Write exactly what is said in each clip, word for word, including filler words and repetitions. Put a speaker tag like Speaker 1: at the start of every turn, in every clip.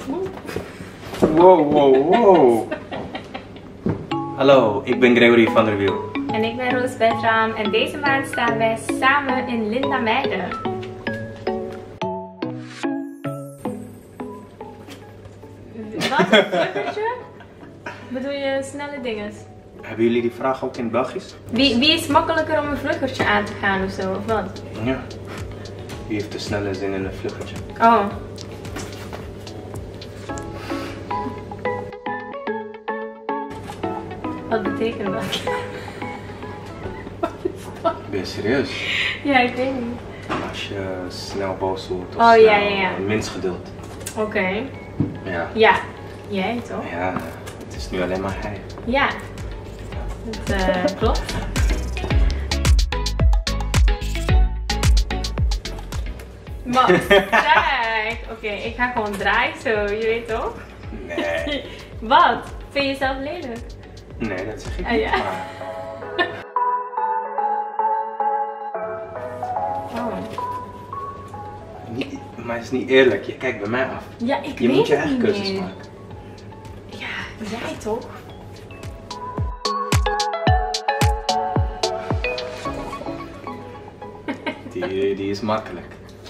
Speaker 1: Wow, wow, wow. Hallo, ik ben Gregory van der Wiel.
Speaker 2: En ik ben Roos Bertram en deze maand staan wij samen in Linda Meijden. Wat? Een vluggertje? Bedoel je snelle dingen?
Speaker 1: Hebben jullie die vraag ook in het Belgisch?
Speaker 2: Wie, wie is makkelijker om een vluggertje aan te gaan of zo, of wat?
Speaker 1: Ja. Wie heeft de snelle zin in een vluggertje?
Speaker 2: Oh. Wat betekent dat? Wat is dat?
Speaker 1: Ben je serieus?
Speaker 2: Ja, ik weet niet.
Speaker 1: Als je snel boos wordt of
Speaker 2: Oh,
Speaker 1: snel
Speaker 2: ja, ja, ja.
Speaker 1: minst geduld.
Speaker 2: Oké. Okay.
Speaker 1: Ja.
Speaker 2: Ja. Jij toch?
Speaker 1: Ja, het is nu alleen maar hij.
Speaker 2: Ja. Dat uh, klopt. Wat? Kijk. Oké, okay, ik ga gewoon draaien zo, je weet toch?
Speaker 1: Nee.
Speaker 2: Wat? Vind je jezelf lelijk?
Speaker 1: Nee, dat zeg ik
Speaker 2: ah,
Speaker 1: niet.
Speaker 2: Ja.
Speaker 1: Maar...
Speaker 2: Oh.
Speaker 1: Niet, maar het is niet eerlijk, je kijkt bij mij af.
Speaker 2: Ja, ik
Speaker 1: je
Speaker 2: weet
Speaker 1: moet je
Speaker 2: het
Speaker 1: eigen
Speaker 2: niet
Speaker 1: keuzes
Speaker 2: meer.
Speaker 1: maken.
Speaker 2: Ja, jij toch?
Speaker 1: Die, die is makkelijk.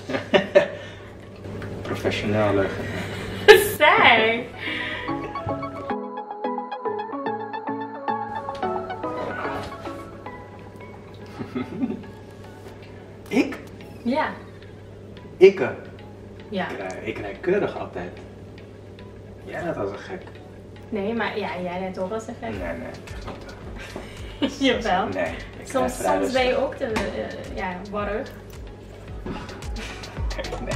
Speaker 1: Professioneel leuk.
Speaker 2: Zeg!
Speaker 1: Ik?
Speaker 2: Ja.
Speaker 1: Ik?
Speaker 2: Ja.
Speaker 1: Ik rij, ik rij keurig altijd. Jij rijdt als een gek.
Speaker 2: Nee, maar ja, jij rijdt toch als een gek.
Speaker 1: Nee, nee, echt niet.
Speaker 2: Jawel.
Speaker 1: Nee. Ik
Speaker 2: Soms,
Speaker 1: rijd
Speaker 2: soms ben je ook te uh, ja, warrig.
Speaker 1: Nee.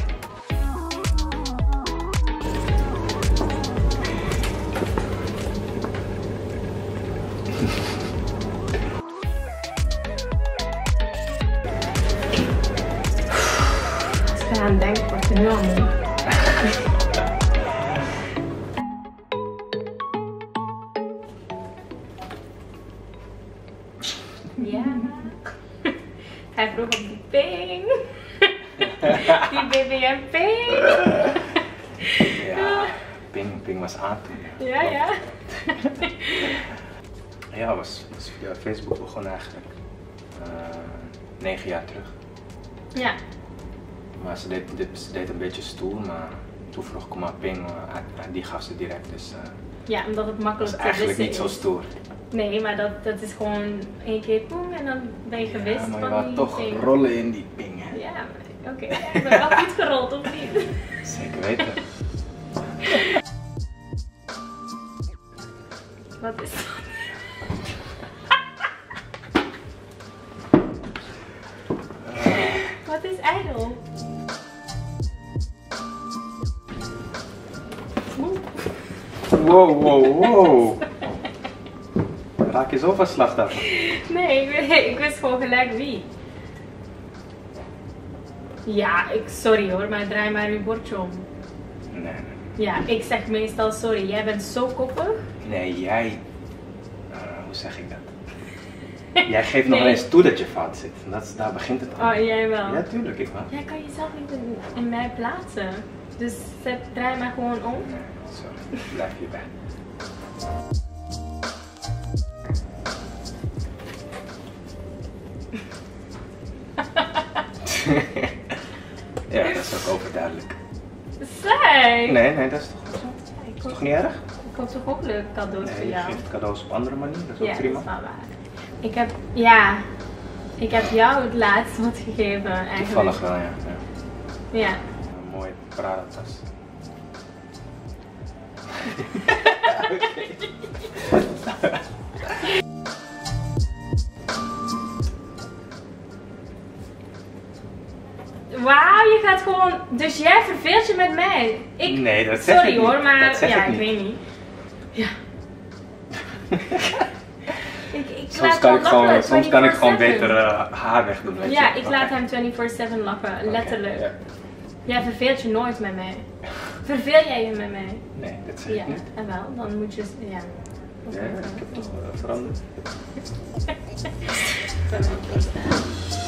Speaker 2: Als ik eraan denk, word ik nu al moe. Ja. Hij vroeg op die ping. Die B B M ping.
Speaker 1: Ja, ping, ping was aan toen.
Speaker 2: Ja, ja.
Speaker 1: Ja, was, was via Facebook begonnen eigenlijk. Uh, negen jaar terug.
Speaker 2: Ja.
Speaker 1: Maar ze deed, dit, ze deed een beetje stoer, maar toen vroeg ik maar ping, uh, die gaf ze direct. Dus, uh,
Speaker 2: ja, omdat het makkelijk
Speaker 1: dat
Speaker 2: te
Speaker 1: is eigenlijk niet
Speaker 2: is.
Speaker 1: zo stoer.
Speaker 2: Nee, maar dat, dat is gewoon één keer poem en dan ben je gewist
Speaker 1: ja, maar je
Speaker 2: van
Speaker 1: wou
Speaker 2: die
Speaker 1: toch
Speaker 2: ping.
Speaker 1: rollen in die ping, hè?
Speaker 2: Ja, oké. Okay. Ja, ik ben wel goed gerold, of niet?
Speaker 1: Zeker weten.
Speaker 2: Wat is dat? Wat is ijdel?
Speaker 1: Wow, wow, wow. Raak je zo van slachtoffer?
Speaker 2: Nee, ik, ik wist gewoon gelijk wie. Ja, ik, sorry hoor, maar draai maar uw bordje om.
Speaker 1: Nee, nee.
Speaker 2: Ja, ik zeg meestal sorry. Jij bent zo koppig.
Speaker 1: Nee, jij... Uh, hoe zeg ik dat? Jij geeft nog
Speaker 2: Nee.
Speaker 1: eens toe dat je fout zit. Dat is, daar begint het aan.
Speaker 2: Oh, jij wel.
Speaker 1: Ja, tuurlijk, ik wel.
Speaker 2: Jij kan jezelf niet in, in mij plaatsen. Dus zet, draai maar gewoon om.
Speaker 1: Nee, sorry. Blijf hierbij. Ja, dat is ook overduidelijk.
Speaker 2: Zeg!
Speaker 1: Nee, nee, dat is toch goed zo?
Speaker 2: Ik
Speaker 1: Is
Speaker 2: hoop,
Speaker 1: toch niet erg?
Speaker 2: ik hoop toch ook leuke cadeaus
Speaker 1: Nee,
Speaker 2: voor
Speaker 1: je
Speaker 2: jou.
Speaker 1: geeft cadeaus op andere manier, dat is ook
Speaker 2: Ja,
Speaker 1: prima.
Speaker 2: dat is wel waar. Ik heb, ja, ik heb jou het laatst wat gegeven eigenlijk.
Speaker 1: Toevallig wel, ja. ja.
Speaker 2: Ja.
Speaker 1: Een mooie Prada-tas.
Speaker 2: Wauw, je gaat gewoon, dus jij verveelt je met mij. Ik,
Speaker 1: Nee, dat zeg
Speaker 2: sorry
Speaker 1: ik niet.
Speaker 2: hoor, maar
Speaker 1: Dat zeg
Speaker 2: ja,
Speaker 1: ik
Speaker 2: ik
Speaker 1: niet.
Speaker 2: weet niet. Ja. ik, ik
Speaker 1: Soms
Speaker 2: laat
Speaker 1: kan
Speaker 2: hem
Speaker 1: ik gewoon,
Speaker 2: lachen,
Speaker 1: soms kan ik gewoon
Speaker 2: vierentwintig
Speaker 1: beter
Speaker 2: zeven.
Speaker 1: uh, haar wegdoen. Weet
Speaker 2: Ja,
Speaker 1: je?
Speaker 2: ik
Speaker 1: Oké.
Speaker 2: laat hem vierentwintig zeven lachen, letterlijk.
Speaker 1: Oké, ja.
Speaker 2: Jij verveelt je nooit met mij. Verveel jij je met mij?
Speaker 1: Nee, dat zeg
Speaker 2: Ja,
Speaker 1: ik niet.
Speaker 2: en wel, dan moet je, ja.
Speaker 1: Ja, ik heb toch uh, veranderd.